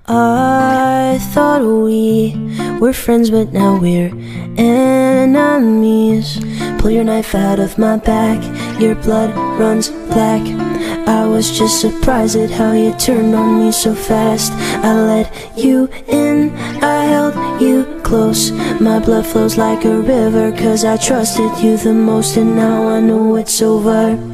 I thought we were friends, but now we're enemies. Pull your knife out of my back, your blood runs black. I was just surprised at how you turned on me so fast. I let you in, I held you close. My blood flows like a river, 'cause I trusted you the most, and now I know it's over.